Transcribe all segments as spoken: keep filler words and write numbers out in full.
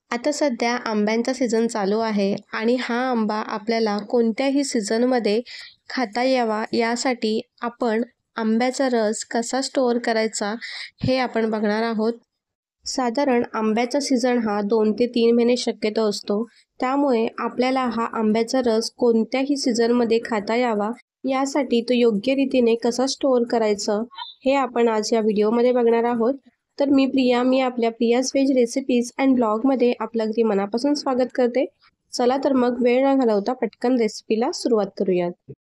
आता सध्या आंब्यांचा सीझन चालू आहे आणि हा आंबा आपल्याला कोणत्याही सीझनमध्ये खाता यावा यासाठी आपण आंब्याचा रस कसा स्टोअर करायचा हे आपण बघणार आहोत. साधारण आंब्याचा सीझन हा दोन ते तीन महिने शक्यतो असतो, त्यामुळे आपल्याला हा आंब्याचा रस कोणत्याही सीझनमध्ये खाता यावा यासाठी तो योग्य रीतीने कसा स्टोअर करायचं हे आपण आज या व्हिडिओमध्ये बघणार आहोत. तर मी प्रिया मी आपल्या प्रियाज व्हेज रेसिपीज अँड ब्लॉगमध्ये आपलं अगदी मनापासून स्वागत करते. चला तर मग वेळ न घालवता पटकन रेसिपीला सुरुवात करूयात.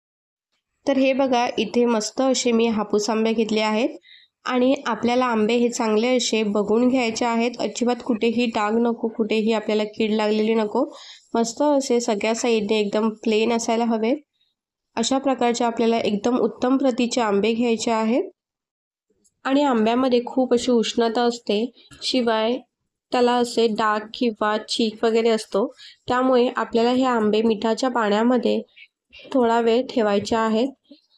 तर हे बघा, इथे मस्त असे मी हापूस आंबे घेतले आहेत आणि आपल्याला आंबे हे चांगले असे बघून घ्यायचे आहेत. अजिबात कुठेही डाग नको, कुठेही आपल्याला कीड लागलेली नको. मस्त असे सगळ्या साईडने एकदम प्लेन असायला हवे. अशा प्रकारचे आपल्याला एकदम उत्तम प्रतीचे आंबे घ्यायचे आहेत. आणि आंब्यामध्ये खूप अशी उष्णता असते, शिवाय त्याला असे डाग किंवा चीक वगैरे असतो, त्यामुळे आपल्याला हे आंबे मिठाच्या पाण्यामध्ये थोडा वेळ ठेवायचे आहेत.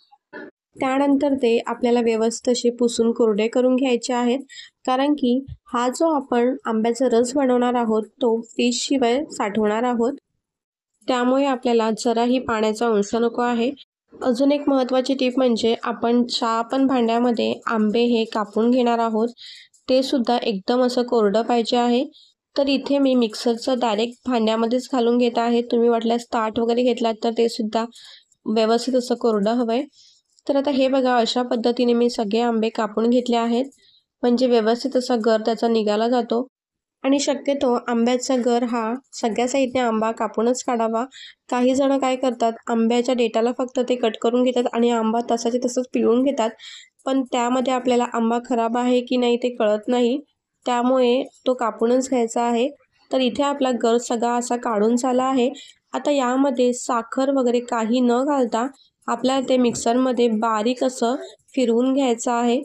त्यानंतर ते आपल्याला व्यवस्थित असे पुसून कोरडे करून घ्यायचे आहेत, कारण की हा जो आपण आंब्याचा रस बनवणार आहोत तो फ्रीजशिवाय साठवणार आहोत, त्यामुळे आपल्याला जराही पाण्याचा अंश नको आहे. अजून एक महत्त्वाची टीप म्हणजे आपण चहा पण भांड्यामध्ये आंबे हे कापून घेणार आहोत, ते सुद्धा एकदम असं कोरडं पाहिजे आहे. तर इथे मी मिक्सरचं डायरेक्ट भांड्यामध्येच घालून घेत आहे. तुम्ही वाटल्यास ताट वगैरे घेतलात तर ते सुद्धा व्यवस्थित असं कोरडं हवं आहे. तर आता हे बघा, अशा पद्धतीने मी सगळे आंबे कापून घेतले आहेत, म्हणजे व्यवस्थित असा गर त्याचा निघाला जातो. आणि शक्यतो आंब्याचा गर हा सगळ्या साईडने आंबा कापूनच काढावा. काही जण काय करतात, आंब्याच्या डेटाला फक्त ते कट करून घेतात आणि आंबा तसाचे तसंच पिळून घेतात, पण त्यामध्ये आपल्याला आंबा खराब आहे की नाही ते कळत नाही, त्यामुळे तो कापूनच घ्यायचा आहे. तर इथे आपला गर सगळा असा काढून झाला आहे. आता यामध्ये साखर वगैरे काही न घालता आपल्याला ते मिक्सरमध्ये बारीक असं फिरवून घ्यायचं आहे.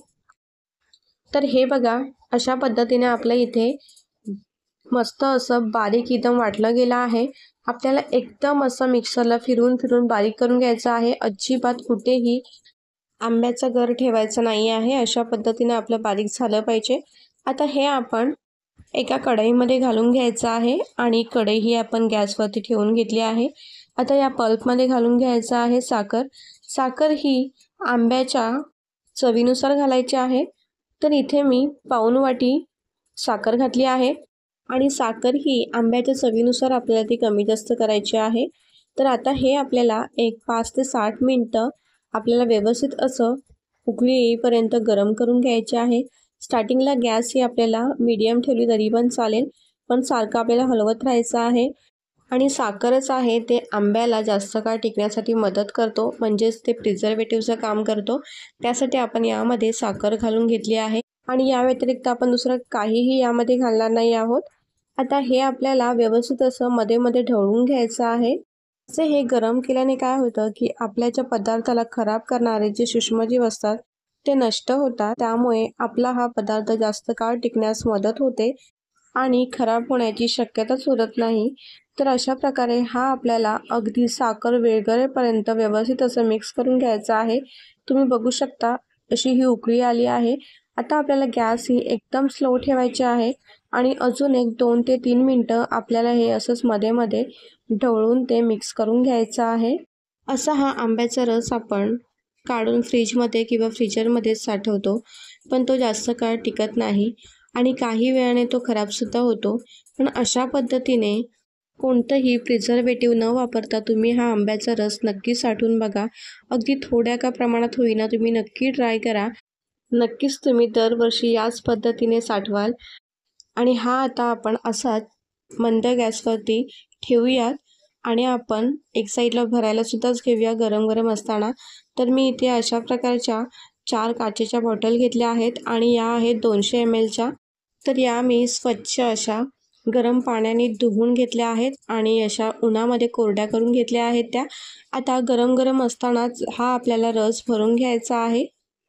तर हे बघा, अशा पद्धतीने आपल्या इथे मस्त असं बारीक एकदम वाटलं गेलं आहे. आपल्याला एकदम असं मिक्सरला फिरवून फिरवून बारीक करून घ्यायचं आहे. अजिबात कुठेही आंब्याचा गर ठेवायचा नाही आहे. अशा पद्धतीने आपलं बारीक झालं पाहिजे. आता हे आपण एका कढईमध्ये घालून घ्यायचं आहे आणि कढई ही आपण गॅसवरती ठेवून घेतली आहे. आता या पल्पमध्ये घालून घ्यायचं आहे साखर. साखर ही आंब्याच्या चवीनुसार घालायची आहे. तर इथे मी पाऊण वाटी साखर घातली आहे आणि साखर ही आंब्याच्या चवीनुसार आपल्याला ती कमी जास्त करायची आहे. तर आता हे आपल्याला एक पाच ते साठ मिनटं आपल्याला व्यवस्थित असं उकळी येईपर्यंत गरम करून घ्यायचे आहे. स्टार्टिंगला गॅस ही आपल्याला मीडियम ठेवली तरी पण चालेल, पण सारखं आपल्याला हलवत राहायचं आहे. आणि साखरच आहे ते आंब्याला जास्त काळ टिकण्यासाठी मदत करतो, म्हणजेच ते प्रिझर्वेटिव्हचं काम करतो. त्यासाठी आपण यामध्ये साखर घालून घेतली आहे आणि या व्यतिरिक्त आपण दुसरं काहीही यामध्ये घालणार नाही आहोत. आता हे आपल्याला व्यवस्थित असं मध्ये मध्ये ढवळून घ्यायचं आहे. असे हे गरम केल्याने काय होतं की आपल्याच्या पदार्थाला खराब करणारे जे सूक्ष्मजीव असतात ते नष्ट होतात, त्यामुळे आपला हा पदार्थ जास्त काळ टिकण्यास मदत होते आणि खराब होण्याची शक्यताच उरत नाही. तर अशा प्रकारे हा आपल्याला अगदी साखर विरघळेपर्यंत व्यवस्थित असं मिक्स करून घ्यायचं आहे. तुम्ही बघू शकता अशी ही उकळी आली आहे. आता आपल्याला गॅस ही एकदम स्लो ठेवायची आहे आणि अजून एक दोन ते तीन मिनटं आपल्याला हे असंच मध्ये मध्ये ढवळून ते मिक्स करून घ्यायचं आहे. असा हा आंब्याचा रस आपण काढून फ्रीजमध्ये किंवा फ्रीजरमध्ये साठवतो, पण तो जास्त काळ टिकत नाही आणि काही वेळाने तो खराबसुद्धा होतो. पण अशा पद्धतीने कोणतंही प्रिझर्वेटिव्ह न वापरता तुम्ही हा आंब्याचा रस नक्की साठवून बघा. अगदी थोड्या का प्रमाणात होईना तुम्ही नक्की ट्राय करा. नक्कीच तुम्ही दरवर्षी याच पद्धतीने साठवाल. आणि हा आता आपण असाच मंद गॅसवरती ठेवूयात आणि आपण एक साईडला भरायला सुद्धाच घेऊया गरम गरम असताना. तर मी इथे अशा प्रकारच्या चार काचेच्या बॉटल घेतल्या आहेत आणि या आहेत दोनशे एम एलच्या. तर या मी स्वच्छ अशा गरम पाण्याने धुवून घेतल्या आहेत आणि अशा उन्हामध्ये कोरड्या करून घेतल्या आहेत त्या. आता गरम गरम असतानाच हा आपल्याला रस भरून घ्यायचा आहे.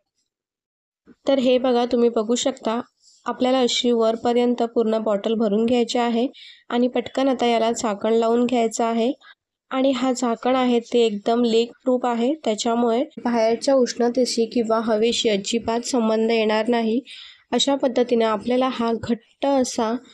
तर हे बघा, तुम्ही बघू शकता आपल्याला अशी वरपर्यंत पूर्ण बॉटल भरून घ्यायची आहे आणि पटकन आता याला झाकण लावून घ्यायचं आहे. आणि हा झाकण आहे ते एकदम लीक प्रूफ आहे, त्याच्यामुळे बाहेरच्या उष्णतेशी किंवा हवेशी अजिबात संबंध येणार नाही. अशा पद्धतीने आपल्याला हा घट्ट असा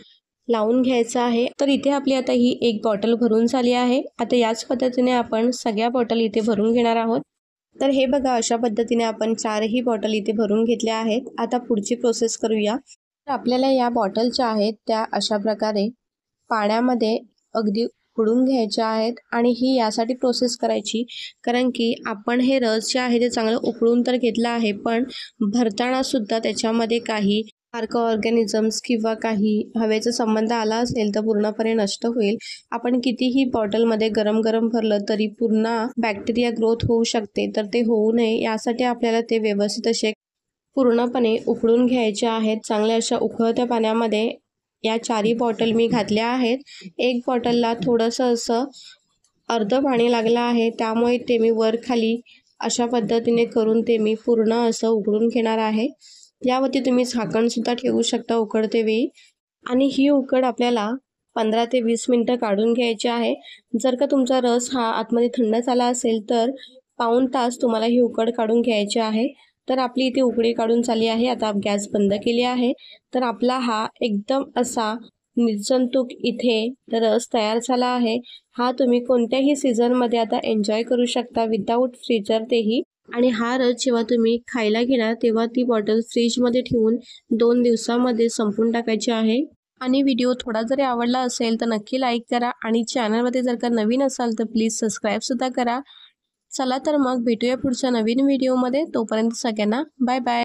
लावून घ्यायचा आहे। तर इथे आपली आता ही एक बॉटल भरून झाली आहे। आता याच पद्धतीने आपण सगळ्या बॉटल इथे भरून घेणार आहोत। तर हे बघा, अशा पद्धतीने आपण चारही बॉटल इथे भरून घेतल्या आहेत। आता पुढची प्रोसेस करूया। तर आपल्याला या बॉटलच्या आहेत त्या अशा प्रकारे पाण्यामध्ये अगदी उडून घ्यायच्या आहेत आणि ही यासाठी प्रोसेस करायची कारण की आपण हे रस जे आहे ते चांगलं उकळून तर घेतलं आहे, पण भरताना सुद्धा त्याच्यामध्ये काही मायक्रो ऑर्गॅनिझम्स किंवा काही हवेचा संबंध आला असेल तर पूर्णपणे नष्ट होईल। आपण कितीही बॉटलमध्ये गरम गरम भरलं तरी पुन्हा बॅक्टेरिया ग्रोथ होऊ शकते, तर ते होऊ नये यासाठी आपल्याला ते व्यवस्थित असे पूर्णपणे उकळून घ्यायचे आहेत। चांगल्या अशा उकळत्या पाण्यामध्ये या चारही बॉटल मी घातल्या आहेत। एक बॉटलला थोडंसं असं अर्ध पाणी लागलं आहे, त्यामुळे ते मी वर खाली अशा पद्धतीने करून ते मी पूर्ण असं उकळून घेणार आहे। यावरती तुम्ही झाकणसुद्धा ठेवू शकता उकळते वेळी आणि ही उकळ आपल्याला पंधरा ते वीस मिनटं काढून घ्यायची आहे। जर का तुमचा रस हा आतमध्ये थंड झाला असेल तर पाऊण तास तुम्हाला ही उकळ काढून घ्यायची आहे। तर आपली इथे उकळी काढून झाली आहे। आता गॅस बंद केली आहे। तर आपला हा एकदम असा निर्जंतुक इथे रस तयार झाला आहे। हा तुम्ही कोणत्याही सीझनमध्ये आता एन्जॉय करू शकता विदाऊट फ्रीजर तेही। आणि हा रस जेव्हा तुम्ही खायला घेणार तेव्हा ती बॉटल फ्रीजमध्ये ठेवून दोन दिवसामध्ये संपून टाकायची आहे। आणि व्हिडिओ थोडा जरी आवडला असेल तर नक्की लाईक करा आणि चॅनलमध्ये जर का नवीन असाल तर प्लीज सबस्क्राईबसुद्धा करा। चला तर मग भेटूया पुढच्या नवीन व्हिडिओमध्ये। तोपर्यंत सगळ्यांना बाय बाय।